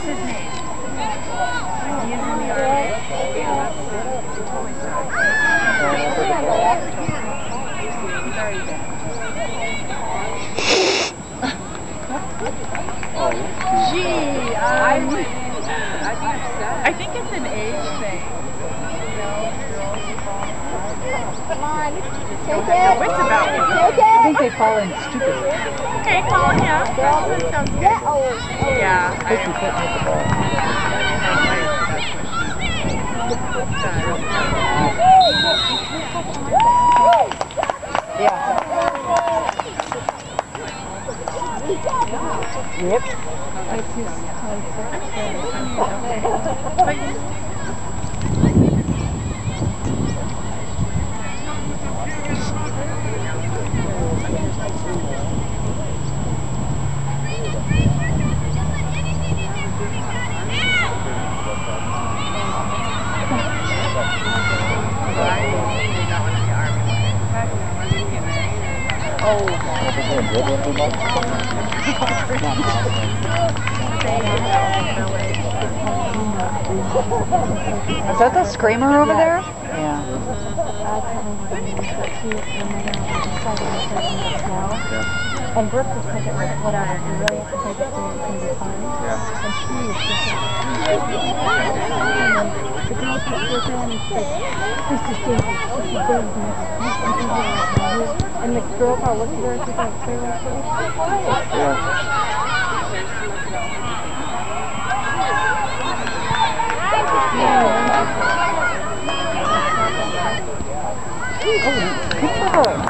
his name? He is in the army. He's already dead. Gee, I think it's an age thing. Come on, take it. The wits about me. Take it. I think they call him stupid. Okay, Colin, yeah. That sounds good. Yeah. Oh. Yeah. I think you couldn't hit the ball. Yeah. Yep. Is that the screamer over there? Yeah. And Brooke was taking like whatever, you really have to take it serious and be fun. Yeah. And she was just like, and then the girl kept looking and said, this is dangerous, this is dangerous. And the girl probably looked at her and she's like, seriously? Yeah. Oh, good for her.